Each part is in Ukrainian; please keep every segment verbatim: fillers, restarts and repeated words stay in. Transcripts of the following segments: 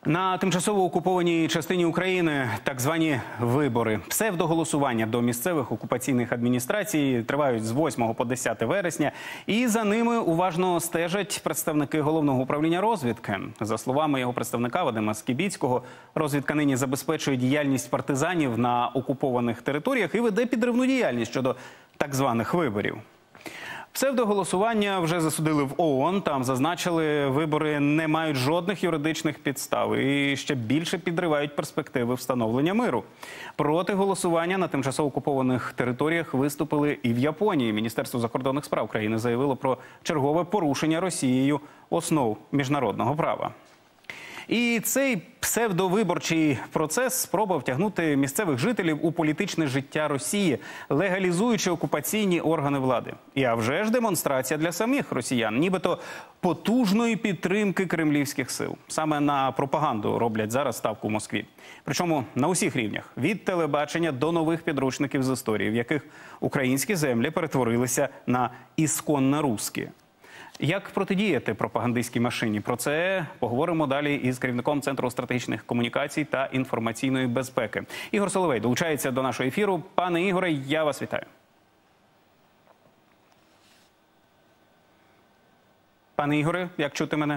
На тимчасово окупованій частині України так звані вибори. Псевдоголосування до місцевих окупаційних адміністрацій тривають з восьмого по десяте вересня. І за ними уважно стежать представники Головного управління розвідки. За словами його представника Вадима Скібіцького, розвідка нині забезпечує діяльність партизанів на окупованих територіях і веде підривну діяльність щодо так званих виборів. Псевдоголосування вже засудили в ООН. Там зазначили, вибори не мають жодних юридичних підстав і ще більше підривають перспективи встановлення миру. Проти голосування на тимчасово окупованих територіях виступили і в Японії. Міністерство закордонних справ країни заявило про чергове порушення Росією основ міжнародного права. І цей псевдовиборчий процес спроба втягнути місцевих жителів у політичне життя Росії, легалізуючи окупаційні органи влади. І а вже ж демонстрація для самих росіян, нібито потужної підтримки кремлівських сил. Саме на пропаганду роблять зараз ставку в Москві. Причому на усіх рівнях, від телебачення до нових підручників з історії, в яких українські землі перетворилися на ісконно русські. Як протидіяти пропагандистській машині? Про це поговоримо далі із керівником Центру стратегічних комунікацій та інформаційної безпеки. Ігор Соловей долучається до нашого ефіру. Пане Ігоре, я вас вітаю. Пане Ігоре, як чути мене?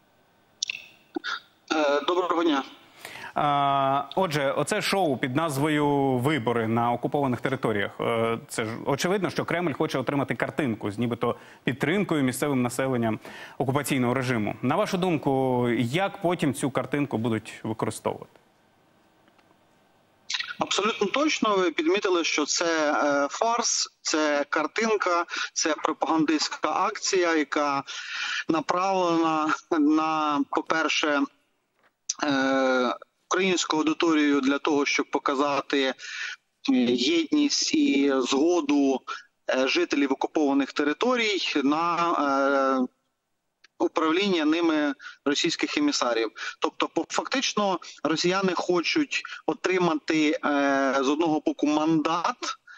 Доброго дня. Отже, оце шоу під назвою «Вибори на окупованих територіях». Це ж очевидно, що Кремль хоче отримати картинку з нібито підтримкою місцевим населенням окупаційного режиму. На вашу думку, як потім цю картинку будуть використовувати? Абсолютно точно. Ви підмітили, що це е, фарс, це картинка, це пропагандистська акція, яка направлена на, по-перше, е, українську аудиторію для того, щоб показати єдність і згоду жителів окупованих територій на е, управління ними російських емісарів. Тобто, фактично, росіяни хочуть отримати е, з одного боку мандат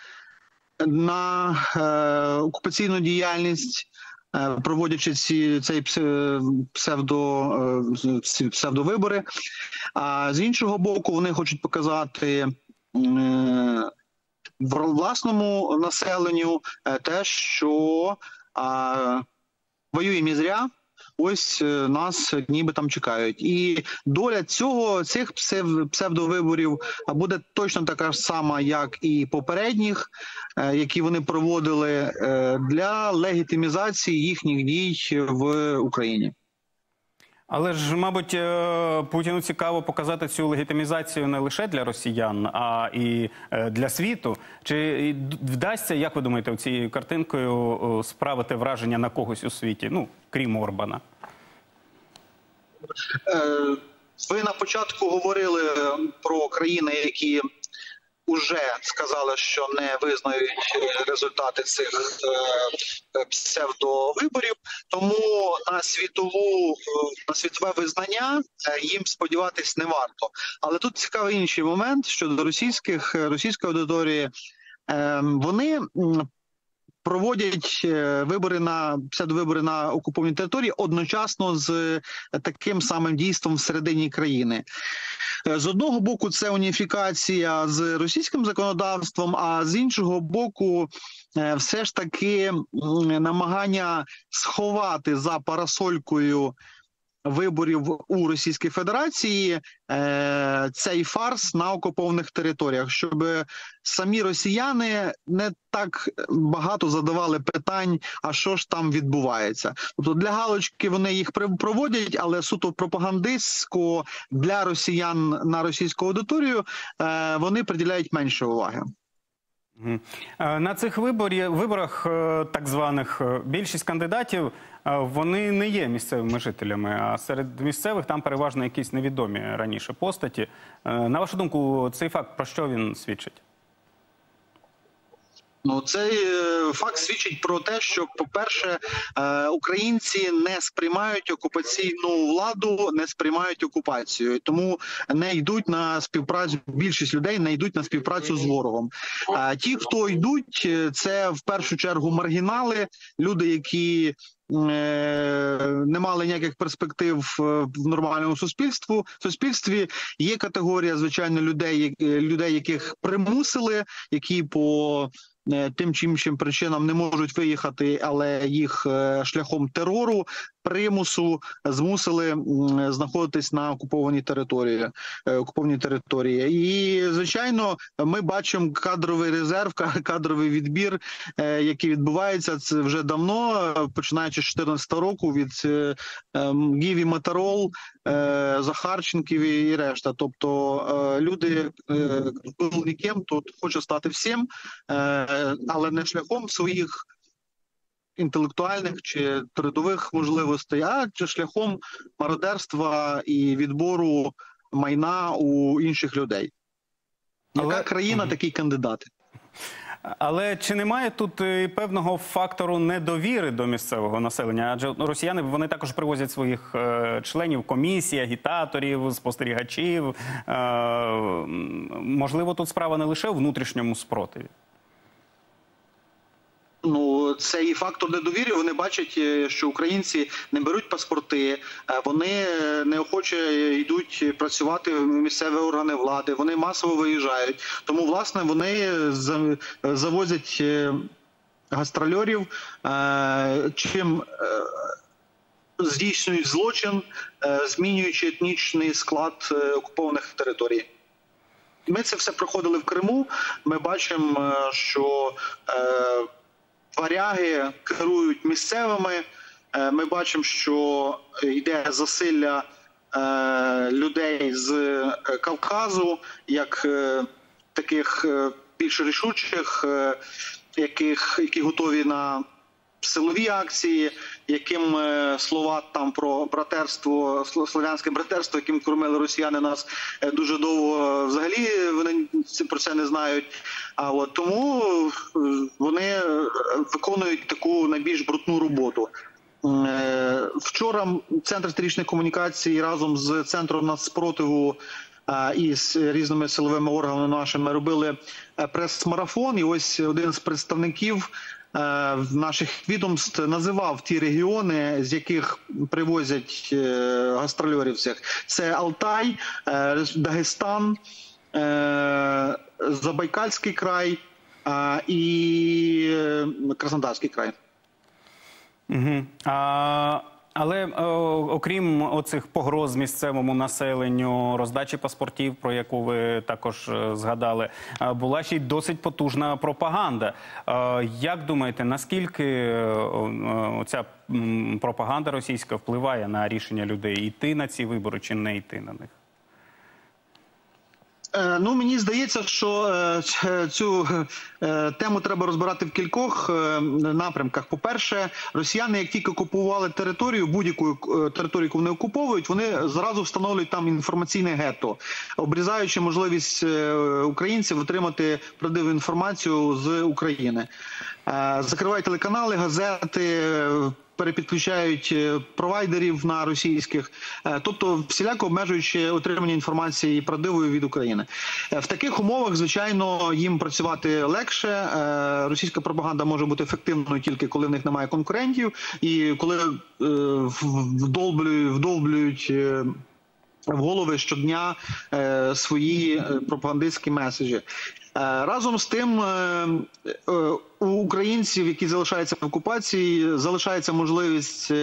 на е, окупаційну діяльність, проводячи ці цей псевдо, ці псевдовибори. А з іншого боку, вони хочуть показати власному населенню те, що а, воюємо не зря, ось нас ніби там чекають. І доля цього, цих псевдовиборів буде точно така ж сама, як і попередніх, які вони проводили для легітимізації їхніх дій в Україні. Але ж, мабуть, Путіну цікаво показати цю легітимізацію не лише для росіян, а і для світу. Чи вдасться, як ви думаєте, цією картинкою справити враження на когось у світі, ну, крім Орбана? Ви на початку говорили про країни, які вже сказали, що не визнають результати цих е, псевдовиборів, тому на світову на світове визнання їм сподіватись не варто. Але тут цікавий інший момент щодо російських російської аудиторії. Е, вони проводять вибори на псевдовибори на окупованій території одночасно з таким самим дійством всередині країни. З одного боку, це уніфікація з російським законодавством, а з іншого боку, все ж таки намагання сховати за парасолькою виборів у Російській Федерації е, цей фарс на окупованих територіях, щоб самі росіяни не так багато задавали питань, а що ж там відбувається. Тобто для галочки вони їх проводять, але суто пропагандистсько для росіян на російську аудиторію е, вони приділяють менше уваги. На цих виборі, виборах так званих більшість кандидатів, вони не є місцевими жителями, а серед місцевих там переважно якісь невідомі раніше постаті. На вашу думку, цей факт про що він свідчить? Ну, цей факт свідчить про те, що, по-перше, українці не сприймають окупаційну владу, не сприймають окупацію. Тому не йдуть на співпрацю, більшість людей не йдуть на співпрацю з ворогом. Ті, хто йдуть, це в першу чергу маргінали, люди, які не мали ніяких перспектив в нормальному суспільству, суспільстві. Є категорія, звичайно, людей, людей, яких примусили, які по тим чи іншим причинам не можуть виїхати, але їх шляхом терору, примусу змусили знаходитись на окупованій території. окупованій території. І, звичайно, ми бачимо кадровий резерв, кадровий відбір, який відбувається це вже давно, починаючи з дві тисячі чотирнадцятого року, від Гіві Моторол, Захарченків і решта. Тобто люди були ніким, тут хочуть стати всім, але не шляхом своїх інтелектуальних чи трудових можливостей, а шляхом мародерства і відбору майна у інших людей. Яка Але... країна, такі кандидати. Але чи немає тут певного фактору недовіри до місцевого населення? Адже росіяни, вони також привозять своїх е, членів комісій, агітаторів, спостерігачів. Е, можливо, тут справа не лише у внутрішньому спротиві? Ну, це і фактор недовіри. Вони бачать, що українці не беруть паспорти, вони неохоче йдуть працювати в місцеві органи влади, вони масово виїжджають. Тому, власне, вони завозять гастрольорів, чим здійснюють злочин, змінюючи етнічний склад окупованих територій. Ми це все проходили в Криму. Ми бачимо, що варяги керують місцевими. Ми бачимо, що йде засилля людей з Кавказу, як таких більш рішучих, яких, які готові на силові акції, яким слова там про братерство, слов'янське братерство, яким кормили росіяни нас дуже довго, взагалі вони про це не знають. А от тому вони виконують таку найбільш брудну роботу. Вчора Центр стратегічної комунікації разом з Центром нацспротиву і з різними силовими органами нашими робили прес-марафон. І ось один з представників наших відомств називав ті регіони, з яких привозять гастрольорів всіх. Це Алтай, Дагестан, Забайкальський край і Краснодарський край. Угу. А... Але о, окрім оцих погроз місцевому населенню, роздачі паспортів, про яку ви також е, згадали, е, була ще й досить потужна пропаганда. Е, як думаєте, наскільки е, е, ця м, пропаганда російська впливає на рішення людей йти на ці вибори чи не йти на них? Ну, мені здається, що цю тему треба розбирати в кількох напрямках. По-перше, росіяни, як тільки окупували територію, будь-яку територію, яку вони окуповують, вони зразу встановлюють там інформаційне гетто, обрізаючи можливість українців отримати правдиву інформацію з України. Закривають телеканали, газети, перепідключають провайдерів на російських, тобто всіляко обмежуючи отримання інформації правдивої від України. В таких умовах, звичайно, їм працювати легше. Російська пропаганда може бути ефективною тільки коли в них немає конкурентів і коли вдовблюють, вдовблюють в голови щодня свої пропагандистські меседжі. Разом з тим, у українців, які залишаються в окупації, залишається можливість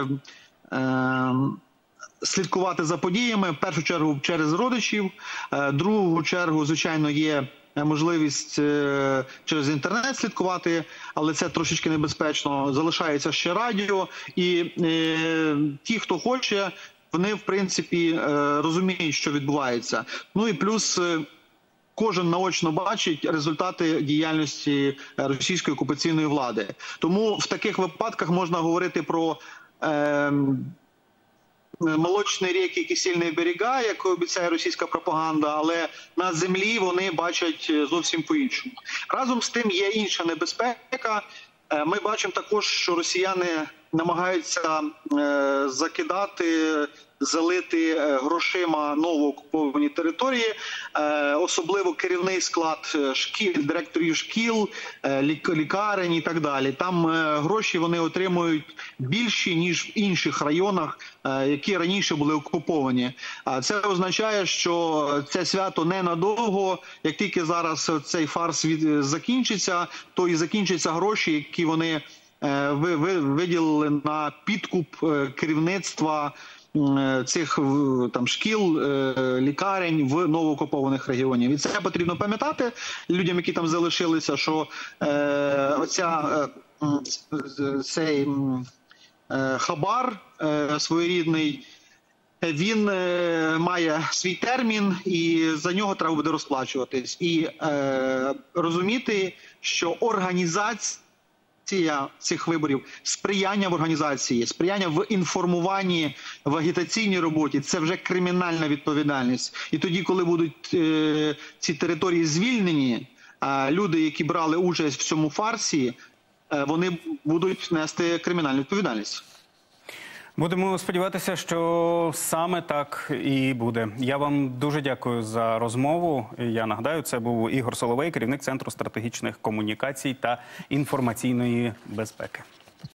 слідкувати за подіями, в першу чергу через родичів, в другу чергу, звичайно, є можливість через інтернет слідкувати, але це трошечки небезпечно. Залишається ще радіо, і ті, хто хоче, вони, в принципі, розуміють, що відбувається. Ну і плюс кожен наочно бачить результати діяльності російської окупаційної влади. Тому в таких випадках можна говорити про е, молочні ріки, кисельні берега, як обіцяє російська пропаганда, але на землі вони бачать зовсім по-іншому. Разом з тим є інша небезпека. Ми бачимо також, що росіяни намагаються е, закидати залити е, грошима новоокуповані території, е, особливо керівний склад шкіл, директорів шкіл, е, лік, лікарень і так далі. Там е, гроші вони отримують більші, ніж в інших районах, е, які раніше були окуповані. А це означає, що це свято ненадовго. Як тільки зараз цей фарс від, закінчиться, то і закінчаться гроші, які вони е, ви, ви, виділили на підкуп е, керівництва цих там шкіл, лікарень в новоокупованих регіонів. І це потрібно пам'ятати людям, які там залишилися, що е, оця е, цей е, хабар е, своєрідний, він е, має свій термін, і за нього треба буде розплачуватись. І е, розуміти, що організація цих виборів, сприяння в організації, сприяння в інформуванні, в агітаційній роботі – це вже кримінальна відповідальність. І тоді, коли будуть е, ці території звільнені, е, люди, які брали участь в цьому фарсі, е, вони будуть нести кримінальну відповідальність. Будемо сподіватися, що саме так і буде. Я вам дуже дякую за розмову. Я нагадаю, це був Ігор Соловей, керівник Центру стратегічних комунікацій та інформаційної безпеки.